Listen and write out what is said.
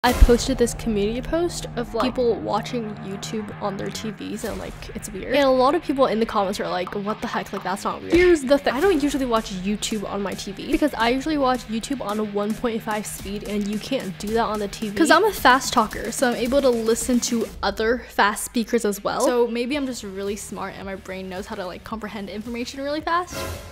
I posted this community post of like people watching YouTube on their TVs and like it's weird. And a lot of people in the comments are like, what the heck, like that's not weird. Here's the thing, I don't usually watch YouTube on my TV because I usually watch YouTube on a 1.5 speed and you can't do that on the TV. Because I'm a fast talker, so I'm able to listen to other fast speakers as well. So maybe I'm just really smart and my brain knows how to like comprehend information really fast.